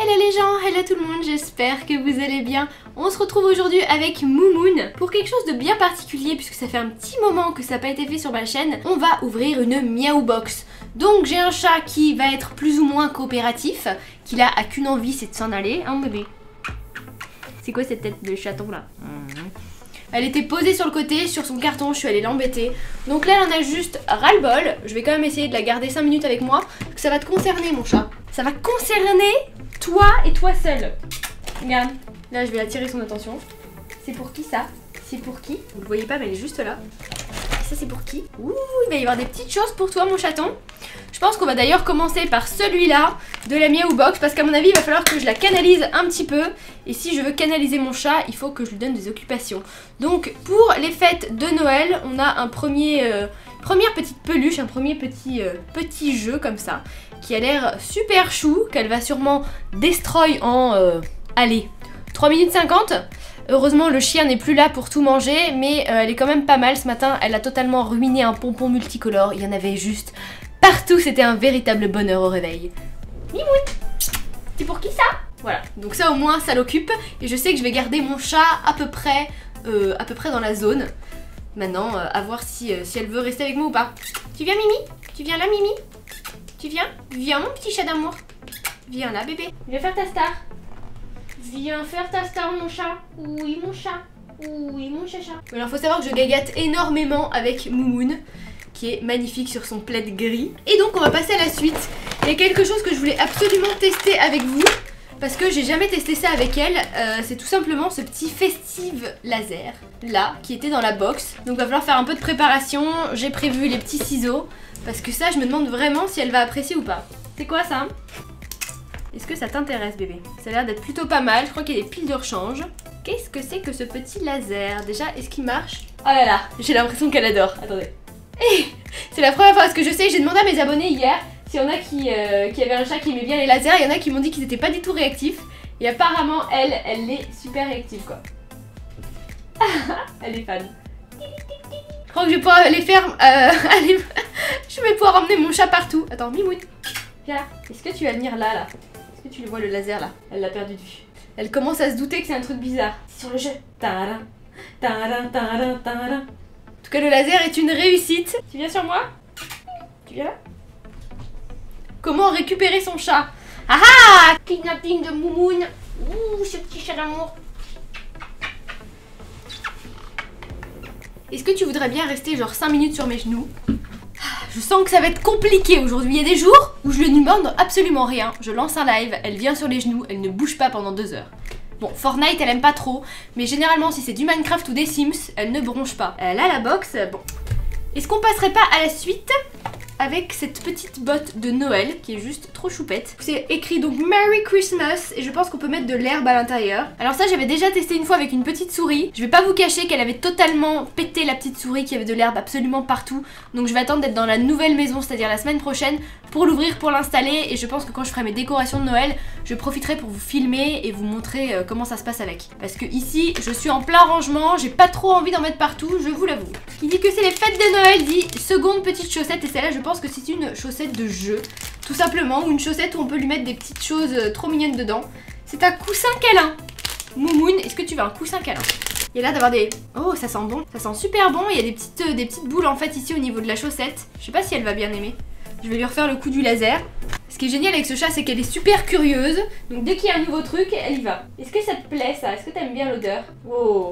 Hello les gens, hello tout le monde, j'espère que vous allez bien. On se retrouve aujourd'hui avec Moumoun pour quelque chose de bien particulier puisque ça fait un petit moment que ça n'a pas été fait sur ma chaîne. On va ouvrir une Miaou Box. Donc j'ai un chat qui va être plus ou moins coopératif, qui a qu'une envie, c'est de s'en aller, hein bébé. C'est quoi cette tête de chaton là? Elle était posée sur le côté, sur son carton, je suis allée l'embêter. Donc là, elle en a juste ras-le-bol. Je vais quand même essayer de la garder 5 minutes avec moi. Parce que ça va te concerner, mon chat. Ça va concerner toi et toi seul. Regarde, là, je vais attirer son attention. C'est pour qui ça? C'est pour qui? Vous le voyez pas, mais elle est juste là. Et ça, c'est pour qui? Ouh, il va y avoir des petites choses pour toi, mon chaton. Je pense qu'on va d'ailleurs commencer par celui-là de la Miaou Box parce qu'à mon avis il va falloir que je la canalise un petit peu et si je veux canaliser mon chat il faut que je lui donne des occupations. Donc pour les fêtes de Noël on a un première petite peluche, un premier petit jeu comme ça qui a l'air super chou, qu'elle va sûrement destroy en allez 3 minutes 50. Heureusement le chien n'est plus là pour tout manger mais elle est quand même pas mal. Ce matin elle a totalement ruiné un pompon multicolore, il y en avait juste partout, c'était un véritable bonheur au réveil. Mimoun, c'est pour qui ça? Voilà, donc ça au moins ça l'occupe et je sais que je vais garder mon chat à peu près dans la zone. Maintenant, à voir si elle veut rester avec moi ou pas. Tu viens Mimi? Tu viens là Mimi? Tu viens? Viens mon petit chat d'amour. Viens là bébé. Viens faire ta star. Viens faire ta star mon chat. Oui mon chat. Oui mon chacha. Alors faut savoir que je gagatte énormément avec Moumoun, qui est magnifique sur son plaid gris. Et donc on va passer à la suite. Il y a quelque chose que je voulais absolument tester avec vous, parce que j'ai jamais testé ça avec elle. C'est tout simplement ce petit festive laser, là, qui était dans la box. Donc il va falloir faire un peu de préparation. J'ai prévu les petits ciseaux, parce que ça je me demande vraiment si elle va apprécier ou pas. C'est quoi ça? Est-ce que ça t'intéresse bébé? Ça a l'air d'être plutôt pas mal, je crois qu'il y a des piles de rechange. Qu'est-ce que c'est que ce petit laser? Déjà, est-ce qu'il marche? Oh là là, j'ai l'impression qu'elle adore. Attendez. C'est la première fois, parce que je sais, j'ai demandé à mes abonnés hier s'il y en a qui avaient un chat qui aimait bien les lasers. Il y en a qui m'ont dit qu'ils n'étaient pas du tout réactifs. Et apparemment, elle est super réactive quoi. Elle est fan. Je crois que je vais pouvoir les faire... allez, je vais pouvoir emmener mon chat partout. Attends, Mimoun, viens là. Est-ce que tu vas venir là, là? Est-ce que tu le vois le laser là? Elle l'a perdu de vue. Elle commence à se douter que c'est un truc bizarre. C'est sur le jeu. Tadam, tadam, tadam, tadam. En tout cas, le laser est une réussite. Tu viens sur moi? Tu viens là? Comment récupérer son chat? Ah ah! Kidnapping de Moumoun. Ouh, ce petit chat d'amour. Est-ce que tu voudrais bien rester genre 5 minutes sur mes genoux? Je sens que ça va être compliqué aujourd'hui. Il y a des jours où je ne lui demande absolument rien. Je lance un live, elle vient sur les genoux, elle ne bouge pas pendant 2 heures. Bon, Fortnite elle aime pas trop, mais généralement si c'est du Minecraft ou des Sims, elle ne bronche pas. Là la box, bon. Est-ce qu'on passerait pas à la suite avec cette petite botte de Noël qui est juste trop choupette? C'est écrit donc Merry Christmas et je pense qu'on peut mettre de l'herbe à l'intérieur. Alors ça j'avais déjà testé une fois avec une petite souris. Je vais pas vous cacher qu'elle avait totalement pété la petite souris, qu'il y avait de l'herbe absolument partout. Donc je vais attendre d'être dans la nouvelle maison, c'est-à-dire la semaine prochaine, pour l'ouvrir, pour l'installer. Et je pense que quand je ferai mes décorations de Noël, je profiterai pour vous filmer et vous montrer comment ça se passe avec. Parce que ici je suis en plein rangement, j'ai pas trop envie d'en mettre partout, je vous l'avoue. Qui dit que c'est les fêtes de Noël dit seconde petite chaussette, et celle-là je pense que c'est une chaussette de jeu, tout simplement, ou une chaussette où on peut lui mettre des petites choses trop mignonnes dedans. C'est un coussin câlin. Moumoun, est-ce que tu veux un coussin câlin? Il y a là d'avoir des... Oh, ça sent bon, ça sent super bon. Il y a des petites boules en fait ici au niveau de la chaussette. Je sais pas si elle va bien aimer. Je vais lui refaire le coup du laser. Ce qui est génial avec ce chat, c'est qu'elle est super curieuse. Donc dès qu'il y a un nouveau truc, elle y va. Est-ce que ça te plaît ça? Est-ce que t'aimes bien l'odeur? Oh,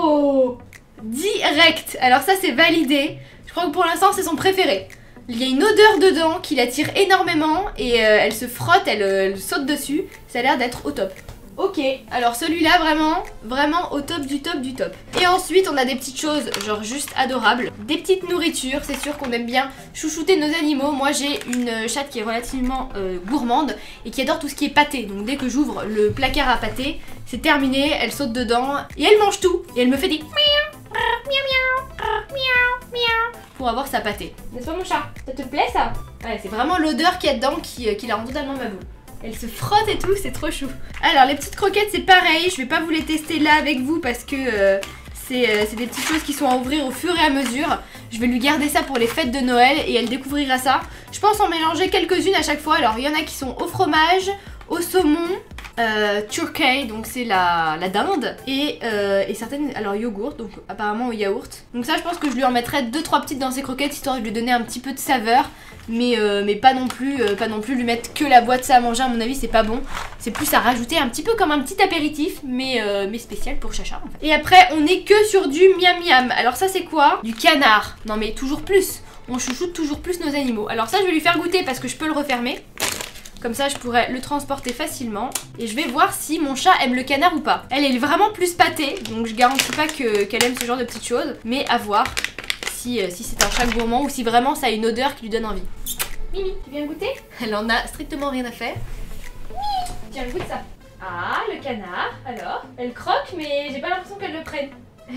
oh, direct. Alors ça c'est validé. Je crois que pour l'instant c'est son préféré. Il y a une odeur dedans qui l'attire énormément et elle se frotte, elle saute dessus. Ça a l'air d'être au top. Ok, alors celui-là vraiment au top du top du top. Et ensuite on a des petites choses genre juste adorables. Des petites nourritures, c'est sûr qu'on aime bien chouchouter nos animaux. Moi j'ai une chatte qui est relativement gourmande et qui adore tout ce qui est pâté. Donc dès que j'ouvre le placard à pâté, c'est terminé, elle saute dedans et elle mange tout. Et elle me fait des miaou, miaou, miaou, miaou pour avoir sa pâtée. N'est-ce pas mon chat? Ça te plaît ça? Ouais, c'est vraiment l'odeur qu'il y a dedans qui la rend totalement ma boule. Elle se frotte et tout, c'est trop chou. Alors les petites croquettes c'est pareil, je vais pas vous les tester là avec vous parce que c'est des petites choses qui sont à ouvrir au fur et à mesure. Je vais lui garder ça pour les fêtes de Noël et elle découvrira ça. Je pense en mélanger quelques-unes à chaque fois. Alors il y en a qui sont au fromage, au saumon, turkey, donc c'est la dinde, et certaines, alors yogourt, donc apparemment au yaourt. Donc ça je pense que je lui en mettrais 2-3 petites dans ses croquettes, histoire de lui donner un petit peu de saveur. Mais pas non plus lui mettre que la boîte ça à manger, à mon avis c'est pas bon. C'est plus à rajouter un petit peu comme un petit apéritif, mais spécial pour Chacha en fait. Et après on est que sur du miam miam. Alors ça c'est quoi? Du canard. Non mais toujours plus. On chouchoute toujours plus nos animaux. Alors ça je vais lui faire goûter parce que je peux le refermer. Comme ça je pourrais le transporter facilement. Et je vais voir si mon chat aime le canard ou pas. Elle est vraiment plus pâtée, donc je garantis pas qu'elle aime ce genre de petites choses. Mais à voir si c'est un chat gourmand ou si vraiment ça a une odeur qui lui donne envie. Mimi, tu viens goûter? Elle en a strictement rien à faire. Mimi, tiens, goûte ça. Ah, le canard, alors. Elle croque mais j'ai pas l'impression qu'elle le prenne.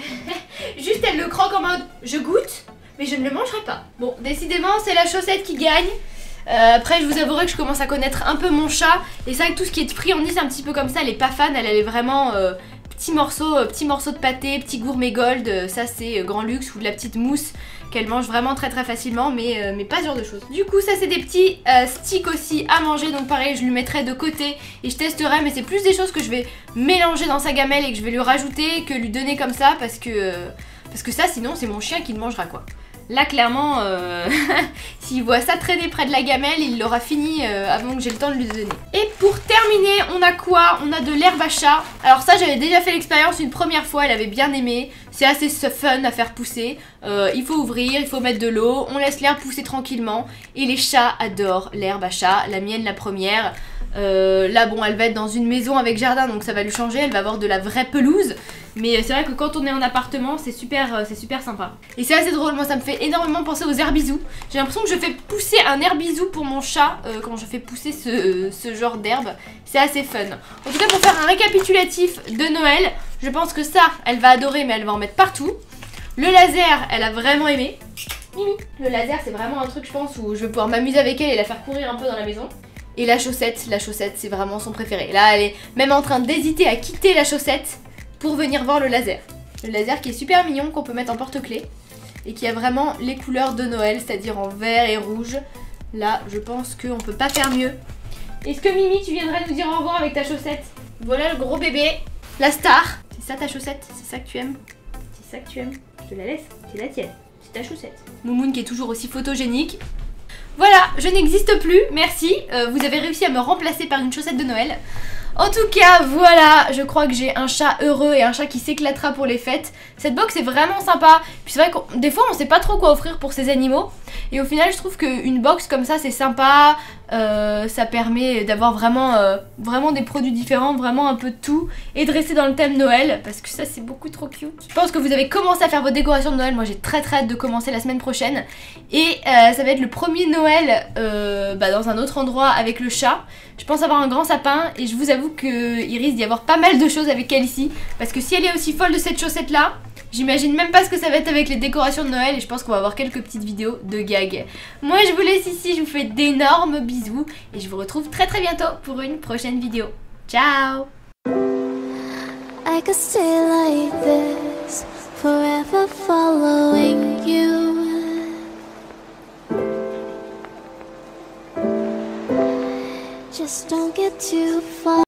Juste elle le croque en mode je goûte mais je ne le mangerai pas. Bon, décidément c'est la chaussette qui gagne. Après je vous avouerai que je commence à connaître un peu mon chat. Et c'est vrai que tout ce qui est de friandise un petit peu comme ça, elle est pas fan. Elle est vraiment petits morceaux de pâté, petit gourmet gold. Ça c'est grand luxe, ou de la petite mousse qu'elle mange vraiment très très facilement, mais pas ce genre de choses. Du coup ça c'est des petits sticks aussi à manger, donc pareil je lui mettrai de côté et je testerai, mais c'est plus des choses que je vais mélanger dans sa gamelle et que je vais lui rajouter que lui donner comme ça, parce que ça sinon c'est mon chien qui le mangera quoi. Là clairement s'il voit ça traîner près de la gamelle, il l'aura fini avant que j'ai le temps de lui donner. Et pour terminer on a quoi? On a de l'herbe à chat. Alors ça j'avais déjà fait l'expérience une première fois, elle avait bien aimé. C'est assez fun à faire pousser. Il faut ouvrir, il faut mettre de l'eau, on laisse l'herbe pousser tranquillement. Et les chats adorent l'herbe à chat, la mienne la première. Là bon elle va être dans une maison avec jardin, donc ça va lui changer, elle va avoir de la vraie pelouse. Mais c'est vrai que quand on est en appartement c'est super sympa. Et c'est assez drôle, moi ça me fait énormément penser aux herbisous. J'ai l'impression que je fais pousser un herbisou pour mon chat quand je fais pousser ce genre d'herbe. C'est assez fun. En tout cas pour faire un récapitulatif de Noël, je pense que ça elle va adorer, mais elle va en mettre partout. Le laser elle a vraiment aimé. Mimi, le laser c'est vraiment un truc je pense où je vais pouvoir m'amuser avec elle et la faire courir un peu dans la maison. Et la chaussette c'est vraiment son préféré. Là elle est même en train d'hésiter à quitter la chaussette pour venir voir le laser. Le laser qui est super mignon, qu'on peut mettre en porte-clés et qui a vraiment les couleurs de Noël, c'est-à-dire en vert et rouge. Là je pense qu'on peut pas faire mieux. Est-ce que Mimi tu viendrais nous dire au revoir avec ta chaussette? Voilà le gros bébé, la star. C'est ça ta chaussette? C'est ça que tu aimes? C'est ça que tu aimes? Je te la laisse, c'est la tienne, c'est ta chaussette. Moumoun qui est toujours aussi photogénique. Voilà, je n'existe plus, merci. Vous avez réussi à me remplacer par une chaussette de Noël. En tout cas, voilà, je crois que j'ai un chat heureux et un chat qui s'éclatera pour les fêtes. Cette box est vraiment sympa. Puis c'est vrai que des fois on sait pas trop quoi offrir pour ces animaux. Et au final je trouve qu'une box comme ça c'est sympa. Ça permet d'avoir vraiment des produits différents, vraiment un peu de tout. Et de rester dans le thème Noël, parce que ça c'est beaucoup trop cute. Je pense que vous avez commencé à faire vos décorations de Noël. Moi j'ai très hâte de commencer la semaine prochaine. Et ça va être le premier Noël dans un autre endroit avec le chat. Je pense avoir un grand sapin et je vous avoue qu'il risque d'y avoir pas mal de choses avec elle ici. Parce que si elle est aussi folle de cette chaussette là, j'imagine même pas ce que ça va être avec les décorations de Noël. Et je pense qu'on va avoir quelques petites vidéos de gags. Moi je vous laisse ici, je vous fais d'énormes bisous. Et je vous retrouve très bientôt pour une prochaine vidéo. Ciao! I could stay like this, forever following you. Just don't get too far.